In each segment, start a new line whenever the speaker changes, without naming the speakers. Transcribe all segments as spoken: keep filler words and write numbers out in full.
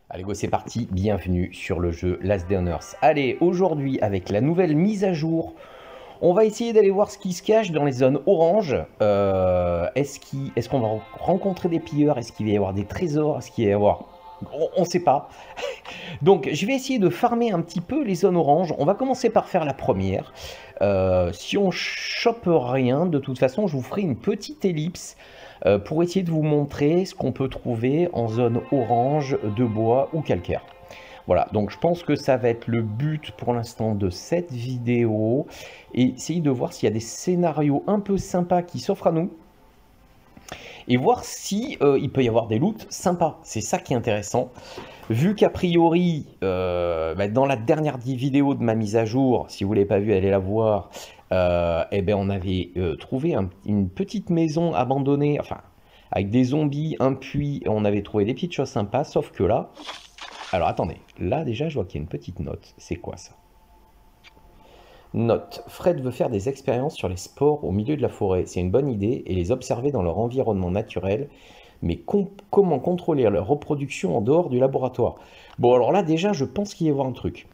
Allez go, c'est parti, bienvenue sur le jeu Last Day on Earth. Allez, aujourd'hui avec la nouvelle mise à jour, on va essayer d'aller voir ce qui se cache dans les zones orange. Euh, Est-ce qu'on est qu'on va rencontrer des pilleurs? Est-ce qu'il va y avoir des trésors? Est-ce qu'il va y avoir... On ne sait pas. Donc je vais essayer de farmer un petit peu les zones orange. On va commencer par faire la première. Euh, si on chope rien, de toute façon, je vous ferai une petite ellipse euh, pour essayer de vous montrer ce qu'on peut trouver en zone orange, de bois ou calcaire. Voilà, donc je pense que ça va être le but pour l'instant de cette vidéo. Et essayer de voir s'il y a des scénarios un peu sympas qui s'offrent à nous. Et voir si euh, il peut y avoir des loots sympas. C'est ça qui est intéressant. Vu qu'a priori, euh, bah, dans la dernière vidéo de ma mise à jour, si vous ne l'avez pas vue, allez la voir, euh, eh ben, on avait euh, trouvé un, une petite maison abandonnée, enfin, avec des zombies, un puits, et on avait trouvé des petites choses sympas, sauf que là... Alors attendez, là déjà je vois qu'il y a une petite note, c'est quoi ça? Note, Fred veut faire des expériences sur les spores au milieu de la forêt, c'est une bonne idée, et les observer dans leur environnement naturel, mais com comment contrôler leur reproduction en dehors du laboratoire? Bon, alors là, déjà, je pense qu'il y avoir un truc.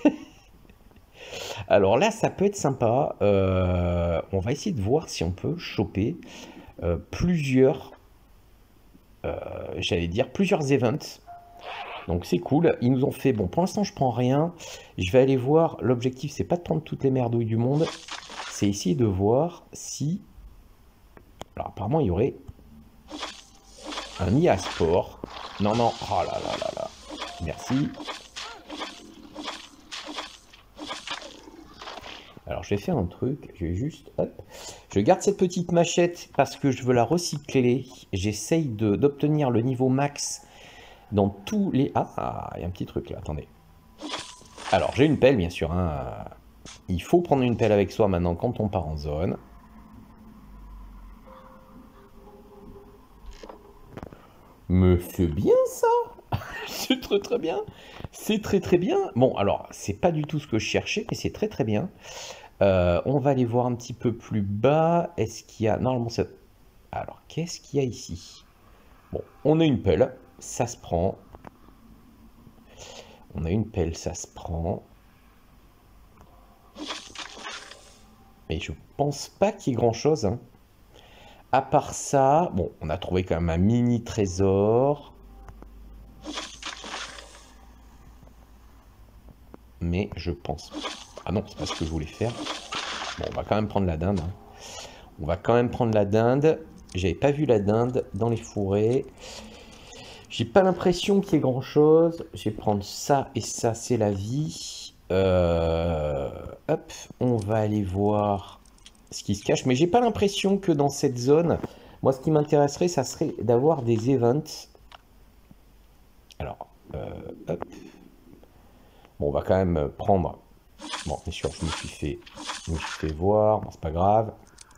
Alors là, ça peut être sympa. Euh, on va essayer de voir si on peut choper euh, plusieurs, euh, j'allais dire, plusieurs events. Donc c'est cool. Ils nous ont fait, bon, pour l'instant, je prends rien. Je vais aller voir, l'objectif, c'est pas de prendre toutes les merdouilles du monde. C'est essayer de voir si... Alors apparemment, il y aurait un I A Sport. Non, non, oh là là là là. Merci. Alors je vais faire un truc, je vais juste, hop, je garde cette petite machette parce que je veux la recycler. J'essaye d'obtenir le niveau max dans tous les... Ah, il y a un petit truc là, attendez. Alors j'ai une pelle bien sûr, hein. Il faut prendre une pelle avec soi maintenant quand on part en zone. Mais c'est bien ça. C'est très très bien. C'est très très bien. Bon alors, c'est pas du tout ce que je cherchais, mais c'est très très bien. Euh, on va aller voir un petit peu plus bas. Est-ce qu'il y a... Normalement, ça... Alors, qu'est-ce qu'il y a ici? Bon, on a une pelle. Ça se prend. On a une pelle, ça se prend. Mais je pense pas qu'il y ait grand-chose. Hein. À part ça... Bon, on a trouvé quand même un mini trésor. Mais je pense... Ah non, c'est pas ce que je voulais faire. Bon, on va quand même prendre la dinde. Hein. On va quand même prendre la dinde. J'avais pas vu la dinde dans les fourrés. J'ai pas l'impression qu'il y ait grand chose. Je vais prendre ça et ça, c'est la vie. Euh, hop, on va aller voir ce qui se cache. Mais j'ai pas l'impression que dans cette zone, moi ce qui m'intéresserait, ça serait d'avoir des events. Alors, euh, hop. Bon, on va quand même prendre... Bon, bien sûr, je me suis fait, je me suis fait voir. Bon, c'est pas grave.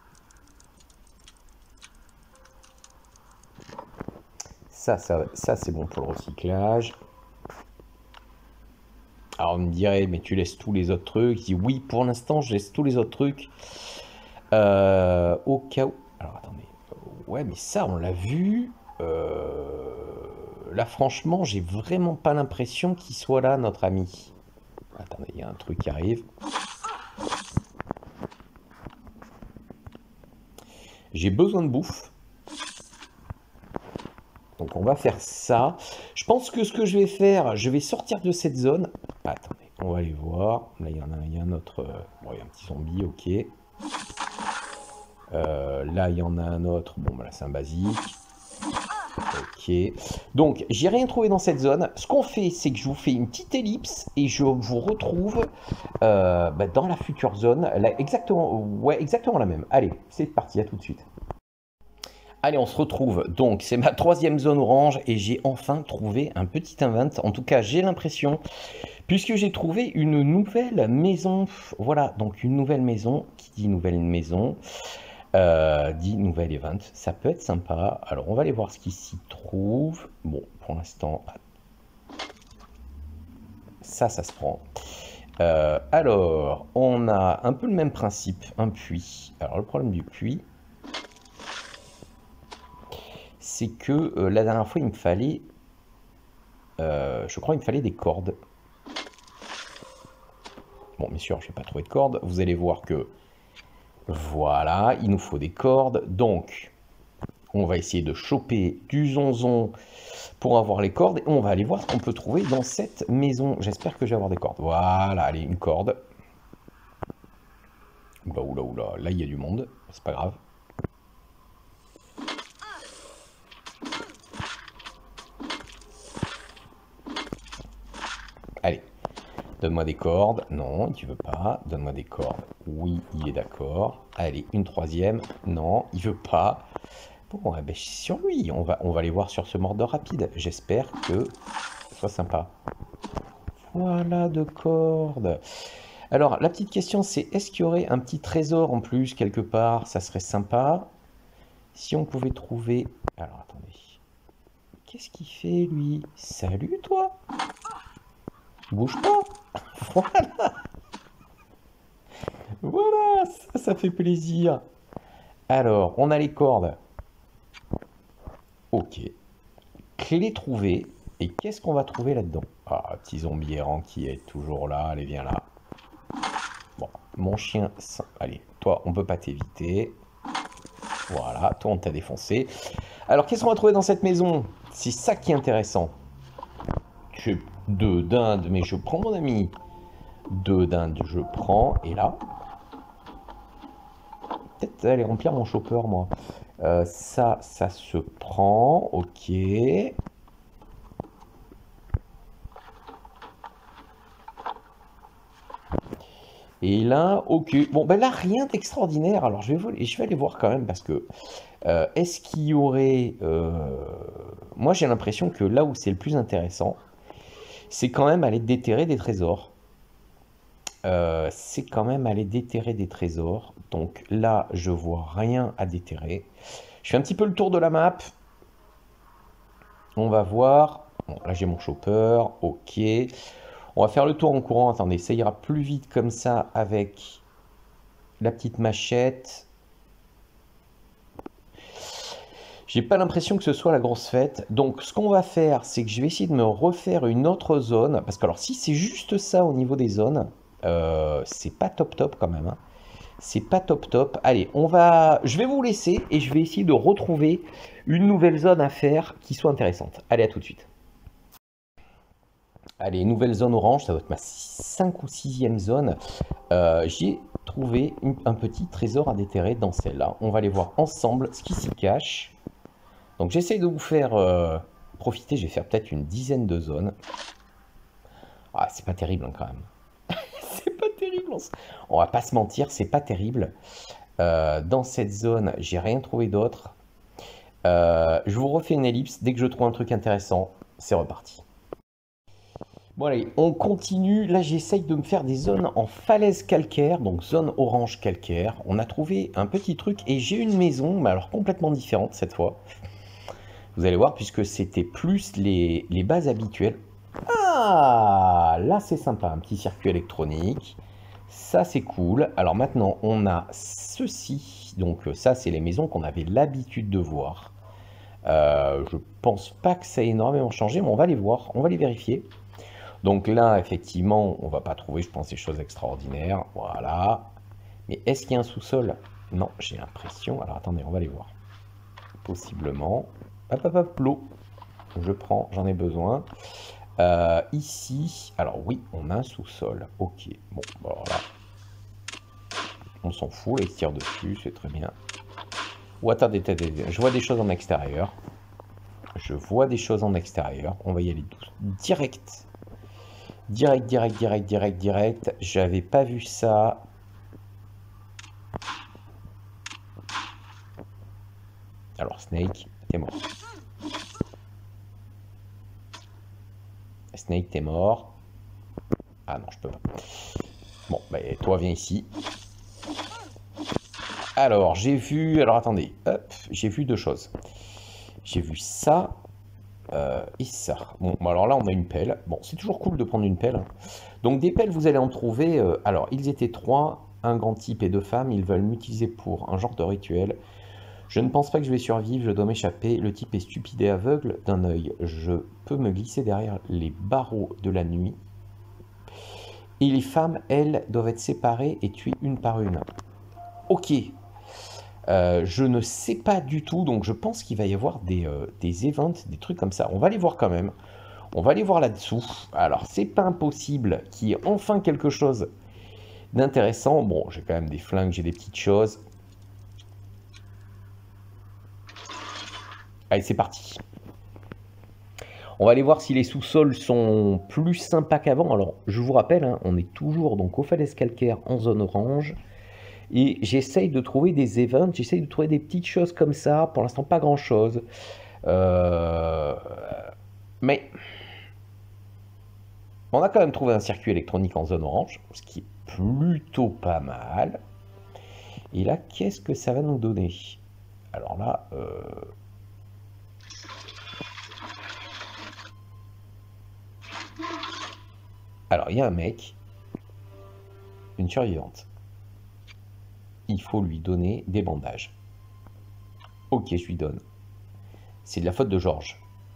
Ça, ça, ça c'est bon pour le recyclage. Alors on me dirait, mais tu laisses tous les autres trucs. Je dis oui, pour l'instant, je laisse tous les autres trucs. Euh, au cas où... Alors attendez. Ouais, mais ça, on l'a vu. Euh... Là, franchement, j'ai vraiment pas l'impression qu'il soit là, notre ami. Attendez, il y a un truc qui arrive. J'ai besoin de bouffe. Donc on va faire ça. Je pense que ce que je vais faire, je vais sortir de cette zone. Attendez, on va aller voir. Là, il y en a, il y a un autre... Bon, il y a un petit zombie, ok. Euh, là, il y en a un autre. Bon, bah, là, c'est un basique. Ok. Donc, j'ai rien trouvé dans cette zone. Ce qu'on fait, c'est que je vous fais une petite ellipse et je vous retrouve euh, bah, dans la future zone. Là, exactement, ouais, exactement la même. Allez, c'est parti, à tout de suite. Allez, on se retrouve. Donc, c'est ma troisième zone orange et j'ai enfin trouvé un petit invent. En tout cas, j'ai l'impression, puisque j'ai trouvé une nouvelle maison. Voilà, donc une nouvelle maison. Qui dit nouvelle maison euh, dit nouvel event. Ça peut être sympa. Alors, on va aller voir ce qui s'y trouve. Bon, pour l'instant, ça, ça se prend. Euh, alors, on a un peu le même principe, un puits. Alors, le problème du puits, c'est que euh, la dernière fois, il me fallait Euh, je crois qu'il me fallait des cordes. Bon, bien sûr, je n'ai pas trouvé de cordes. Vous allez voir que, voilà, il nous faut des cordes. Donc, on va essayer de choper du zonzon pour avoir les cordes. Et on va aller voir ce qu'on peut trouver dans cette maison. J'espère que je vais avoir des cordes. Voilà, allez, une corde. Oula, oula, oula, là, il y a du monde. C'est pas grave. Allez, donne-moi des cordes. Non, tu veux pas. Donne-moi des cordes. Oui, il est d'accord. Allez, une troisième. Non, il veut pas. Bon, eh ben, sur lui, on va, on va aller voir sur ce mordeur rapide. J'espère que ce soit sympa. Voilà de cordes. Alors, la petite question, c'est est-ce qu'il y aurait un petit trésor en plus quelque part? Ça serait sympa. Si on pouvait trouver... Alors, attendez. Qu'est-ce qu'il fait, lui? Salut, toi. Bouge pas. Voilà. Voilà, ça, ça fait plaisir. Alors, on a les cordes. Ok. Clé trouvée. Et qu'est-ce qu'on va trouver là-dedans? Ah, petit zombie errant qui est toujours là. Allez, viens là. Bon, mon chien... Allez, toi, on peut pas t'éviter. Voilà, toi, on t'a défoncé. Alors, qu'est-ce qu'on va trouver dans cette maison? C'est ça qui est intéressant. J'ai deux dindes, mais je prends, mon ami. Deux dindes, je prends. Et là... Peut-être aller remplir mon chopper, moi. Euh, ça, ça se prend. Ok. Et là, ok. Bon, ben là, rien d'extraordinaire. Alors, je vais, voler, je vais aller voir quand même parce que... Euh, Est-ce qu'il y aurait... Euh... Moi, j'ai l'impression que là où c'est le plus intéressant, c'est quand même aller déterrer des trésors. Euh, c'est quand même aller déterrer des trésors. Donc là, je vois rien à déterrer. Je fais un petit peu le tour de la map. On va voir. Bon, là, j'ai mon chopper. Ok. On va faire le tour en courant. Attendez, ça ira plus vite comme ça avec la petite machette. J'ai pas l'impression que ce soit la grosse fête. Donc, ce qu'on va faire, c'est que je vais essayer de me refaire une autre zone. Parce que, alors, si c'est juste ça au niveau des zones, euh, c'est pas top top quand même. Hein. C'est pas top top. Allez, on va... je vais vous laisser et je vais essayer de retrouver une nouvelle zone à faire qui soit intéressante. Allez, à tout de suite. Allez, nouvelle zone orange, ça va être ma cinq ou sixième zone. Euh, J'ai trouvé une, un petit trésor à déterrer dans celle-là. On va aller voir ensemble ce qui s'y cache. Donc j'essaie de vous faire euh, profiter, je vais faire peut-être une dizaine de zones. Ah, c'est pas terrible hein, quand même. C'est pas terrible. On va pas se mentir, c'est pas terrible. Euh, dans cette zone, j'ai rien trouvé d'autre. Euh, je vous refais une ellipse. Dès que je trouve un truc intéressant, c'est reparti. Bon allez, on continue. Là, j'essaye de me faire des zones en falaise calcaire, donc zone orange calcaire. On a trouvé un petit truc et j'ai une maison, mais alors complètement différente cette fois. Vous allez voir, puisque c'était plus les, les bases habituelles. Ah, là c'est sympa, un petit circuit électronique. Ça c'est cool. Alors maintenant, on a ceci. Donc ça, c'est les maisons qu'on avait l'habitude de voir. Euh, je pense pas que ça ait énormément changé, mais on va les voir, on va les vérifier. Donc là, effectivement, on va pas trouver, je pense, des choses extraordinaires. Voilà. Mais est-ce qu'il y a un sous-sol? Non, j'ai l'impression. Alors attendez, on va les voir. Possiblement. Hop, hop, hop, l'eau. Je prends, j'en ai besoin. Euh, ici, alors oui, on a un sous-sol. Ok, bon, voilà. On s'en fout, là, il se tire dessus, c'est très bien. Ou attendez, attendez, je vois des choses en extérieur. Je vois des choses en extérieur. On va y aller direct. Direct, direct, direct, direct, direct. J'avais pas vu ça. Alors, Snake, t'es mort. Snake, t'es mort. Ah non, je peux pas. Bon, bah, toi, viens ici. Alors, j'ai vu... Alors, attendez. Hop, j'ai vu deux choses. J'ai vu ça euh, et ça. Bon, alors là, on a une pelle. Bon, c'est toujours cool de prendre une pelle. Hein. Donc, des pelles, vous allez en trouver... Euh, alors, ils étaient trois, un grand type et deux femmes. Ils veulent m'utiliser pour un genre de rituel. Je ne pense pas que je vais survivre, je dois m'échapper. Le type est stupide et aveugle d'un œil. Je peux me glisser derrière les barreaux de la nuit. Et les femmes, elles, doivent être séparées et tuées une par une. Ok. Euh, je ne sais pas du tout, donc je pense qu'il va y avoir des, euh, des events, des trucs comme ça. On va les voir quand même. On va aller voir là-dessous. Alors, c'est pas impossible qu'il y ait enfin quelque chose d'intéressant. Bon, j'ai quand même des flingues, j'ai des petites choses. Allez, c'est parti. On va aller voir si les sous-sols sont plus sympas qu'avant. Alors, je vous rappelle, hein, on est toujours donc aux falaises calcaires en zone orange. Et j'essaye de trouver des events, j'essaye de trouver des petites choses comme ça. Pour l'instant, pas grand-chose. Euh... Mais on a quand même trouvé un circuit électronique en zone orange, ce qui est plutôt pas mal. Et là, qu'est-ce que ça va nous donner? Alors là... Euh... Alors, il y a un mec, une survivante. Il faut lui donner des bandages. Ok, je lui donne. C'est de la faute de Georges.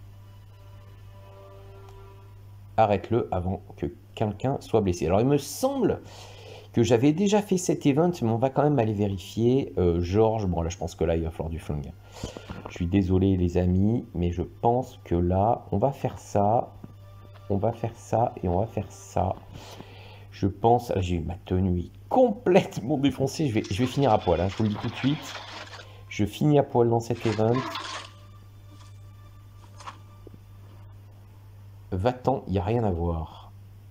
Arrête-le avant que quelqu'un soit blessé. Alors, il me semble que j'avais déjà fait cet event, mais on va quand même aller vérifier. Euh, Georges, bon là, je pense que là, il va falloir du flingue. Je suis désolé, les amis, mais je pense que là, on va faire ça. On va faire ça et on va faire ça. Je pense... J'ai ma tenue complètement défoncée. Je vais, je vais finir à poil, hein, je vous le dis tout de suite. Je finis à poil dans cet event. Va-t'en, il n'y a rien à voir.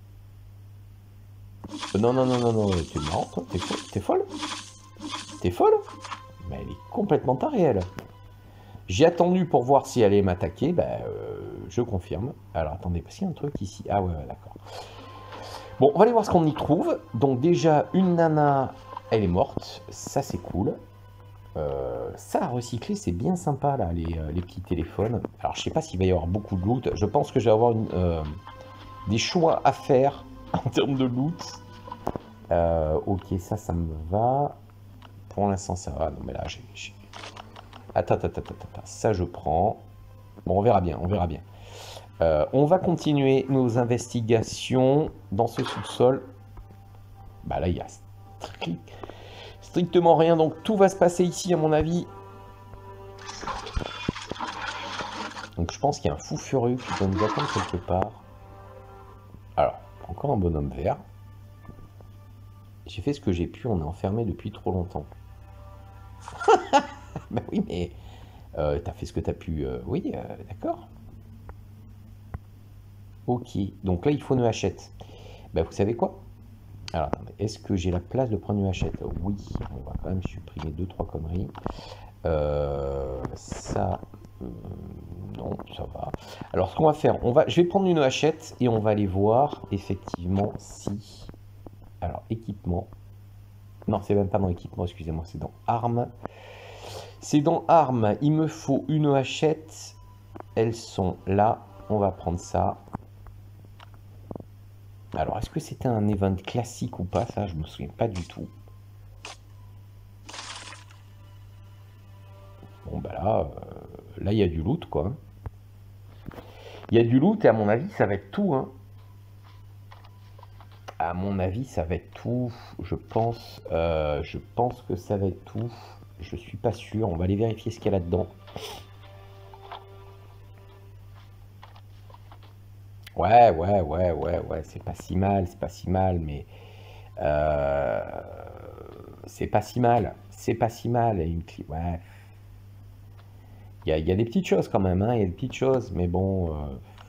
Non, non, non, non, non, t'es marrant, toi. T'es folle T'es folle T'es folle Mais elle est complètement tarée, elle. J'ai attendu pour voir si elle allait m'attaquer. Bah, euh, je confirme. Alors, attendez, parce qu'il y a un truc ici. Ah ouais, ouais d'accord. Bon, on va aller voir ce qu'on y trouve. Donc déjà, une nana, elle est morte. Ça, c'est cool. Euh, ça à recycler, c'est bien sympa, là, les, euh, les petits téléphones. Alors, je sais pas s'il va y avoir beaucoup de loot. Je pense que je vais avoir une, euh, des choix à faire en termes de loot. Euh, ok, ça, ça me va. Pour l'instant, ça va. Non, mais là, j'ai... Attends, attends, attends, attends. Ça, je prends. Bon, on verra bien, on verra bien. Euh, on va continuer nos investigations dans ce sous-sol. Bah là, il y a strict, strictement rien, donc tout va se passer ici, à mon avis. Donc je pense qu'il y a un fou furieux qui doit nous attendre quelque part. Alors, encore un bonhomme vert. J'ai fait ce que j'ai pu, on est enfermé depuis trop longtemps. Bah oui, mais euh, t'as fait ce que t'as pu. Euh, oui, euh, d'accord. Ok, donc là il faut une hachette. Bah vous savez quoi? Alors attendez, est-ce que j'ai la place de prendre une hachette? Oui, on va quand même supprimer deux trois conneries. Euh, ça, euh, non, ça va. Alors ce qu'on va faire, on va, je vais prendre une hachette et on va aller voir effectivement si. Alors équipement. Non, c'est même pas dans équipement, excusez-moi, c'est dans armes. C'est dans armes. Il me faut une hachette. Elles sont là. On va prendre ça. Alors, est-ce que c'était un event classique ou pas? Ça, je me souviens pas du tout. Bon, bah là, euh, là, il y a du loot, quoi. Il y a du loot et à mon avis, ça va être tout, hein. À mon avis, ça va être tout. Je pense, euh, je pense que ça va être tout. Je suis pas sûr. On va aller vérifier ce qu'il y a là-dedans. Ouais, ouais, ouais, ouais, ouais, c'est pas si mal, c'est pas si mal, mais euh, c'est pas si mal, c'est pas si mal. Et une clé, ouais, il y a, y a des petites choses quand même, hein, il y a des petites choses, mais bon, euh,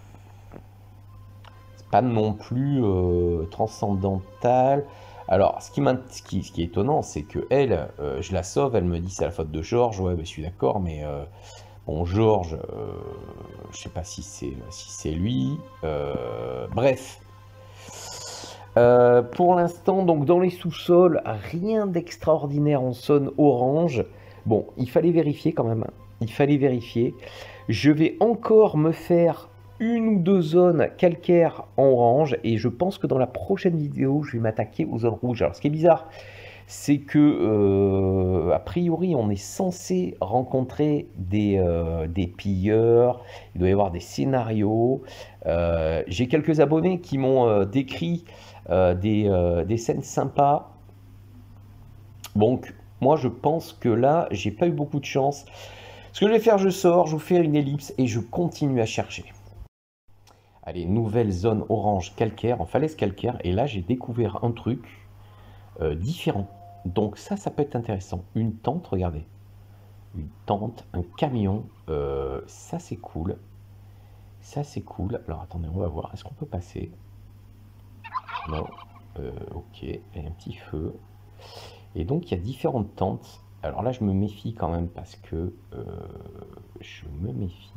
c'est pas non plus euh, transcendantal. Alors, ce qui, ce qui, ce qui est étonnant, c'est que elle, euh, je la sauve, elle me dit c'est la faute de Georges, ouais, bah, je suis d'accord, mais euh, bon, Georges, euh, je sais pas si c'est si c'est lui. Euh, bref. Euh, pour l'instant, donc dans les sous-sols, rien d'extraordinaire en zone orange. Bon, il fallait vérifier quand même. Il fallait vérifier. Je vais encore me faire une ou deux zones calcaires en orange. Et je pense que dans la prochaine vidéo, je vais m'attaquer aux zones rouges. Alors, ce qui est bizarre, c'est que, euh, a priori, on est censé rencontrer des, euh, des pilleurs, il doit y avoir des scénarios. Euh, j'ai quelques abonnés qui m'ont euh, décrit euh, des, euh, des scènes sympas. Donc, moi, je pense que là, j'ai pas eu beaucoup de chance. Ce que je vais faire, je sors, je vous fais une ellipse et je continue à chercher. Allez, nouvelle zone orange calcaire, en falaise calcaire. Et là, j'ai découvert un truc euh, différent. Donc ça, ça peut être intéressant. Une tente, regardez. Une tente, un camion. Euh, ça, c'est cool. Ça, c'est cool. Alors, attendez, on va voir. Est-ce qu'on peut passer? Non. Euh, ok. Il y a un petit feu. Et donc, il y a différentes tentes. Alors là, je me méfie quand même parce que... Euh, je me méfie.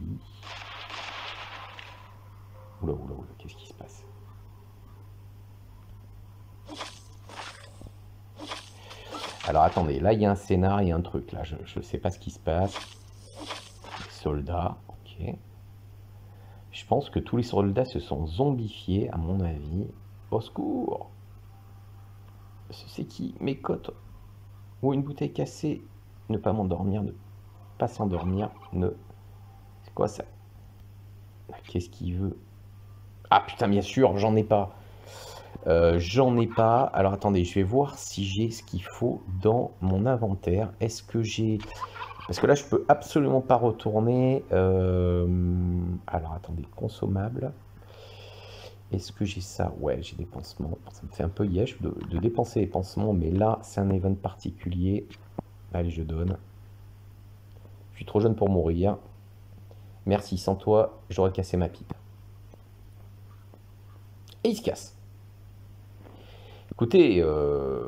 Oula, oula, oula, qu'est-ce qui se passe? Alors attendez, là il y a un scénar, il y a un truc, là je ne sais pas ce qui se passe. Les soldats, ok. Je pense que tous les soldats se sont zombifiés, à mon avis. Au secours! C'est qui? Mes côtes? Ou une bouteille cassée? Ne pas m'endormir, ne pas s'endormir, ne... C'est quoi ça? Qu'est-ce qu'il veut? Ah putain, bien sûr, j'en ai pas. Euh, j'en ai pas. Alors attendez, je vais voir si j'ai ce qu'il faut dans mon inventaire. Est-ce que j'ai... Parce que là, je peux absolument pas retourner. Euh... Alors attendez, consommable. Est-ce que j'ai ça? Ouais, j'ai des pansements. Ça me fait un peu yesh de, de dépenser les pansements, mais là, c'est un event particulier. Allez, je donne. Je suis trop jeune pour mourir. Merci, sans toi, j'aurais cassé ma pipe. Et il se casse. Écoutez, euh,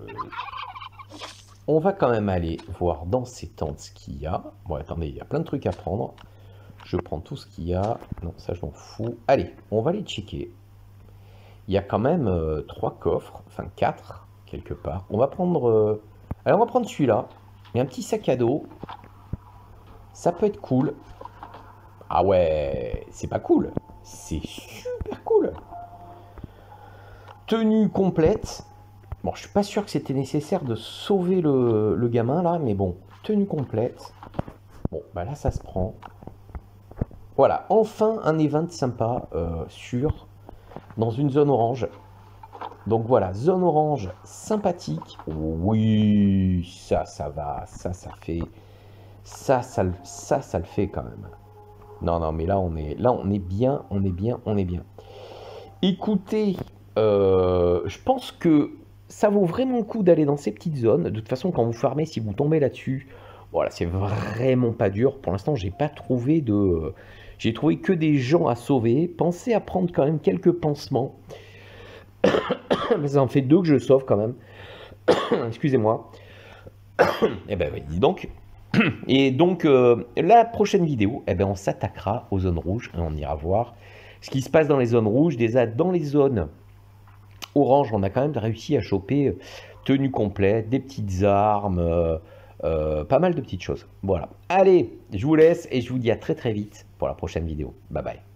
on va quand même aller voir dans ces tentes ce qu'il y a. Bon, attendez, il y a plein de trucs à prendre. Je prends tout ce qu'il y a. Non, ça, je m'en fous. Allez, on va les checker. Il y a quand même euh, trois coffres, enfin quatre, quelque part. On va prendre... Euh... Allez, on va prendre celui-là. Il y a un petit sac à dos. Ça peut être cool. Ah ouais, c'est pas cool. C'est super cool. Tenue complète. Bon, je suis pas sûr que c'était nécessaire de sauver le, le gamin là, mais bon, tenue complète. Bon, bah là, ça se prend. Voilà, enfin un event sympa euh, sur dans une zone orange. Donc voilà, zone orange sympathique. Oui, ça, ça va, ça, ça fait, ça, ça, ça, ça le fait quand même. Non, non, mais là, on est, là, on est bien, on est bien, on est bien. Écoutez, euh, je pense que ça vaut vraiment le coup d'aller dans ces petites zones. De toute façon, quand vous farmez, si vous tombez là-dessus, voilà, c'est vraiment pas dur. Pour l'instant, j'ai pas trouvé de... J'ai trouvé que des gens à sauver. Pensez à prendre quand même quelques pansements. Ça en fait deux que je sauve quand même. Excusez-moi. Eh ben oui, dis donc. Et donc, euh, la prochaine vidéo, eh ben, on s'attaquera aux zones rouges. Et on ira voir ce qui se passe dans les zones rouges. Déjà, dans les zones orange, on a quand même réussi à choper tenue complète, des petites armes, euh, euh, pas mal de petites choses. Voilà. Allez, je vous laisse et je vous dis à très très vite pour la prochaine vidéo. Bye bye.